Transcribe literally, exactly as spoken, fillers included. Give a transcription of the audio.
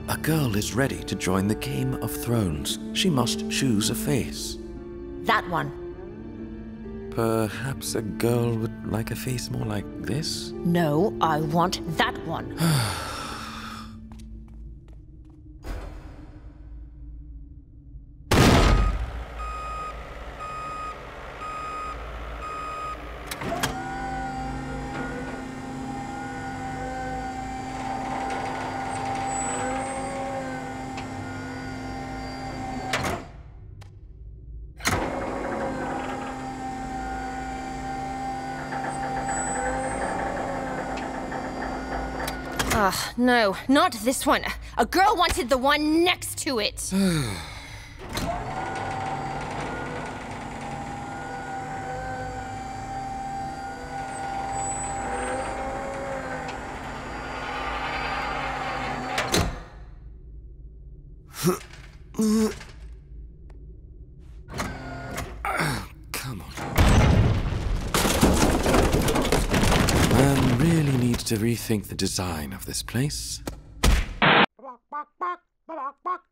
A girl is ready to join the Game of Thrones. She must choose a face. That one. Perhaps a girl would like a face more like this? No, I want that one. Ugh, no, not this one. A girl wanted the one next to it. Come on. Man really needs to rethink the design of this place.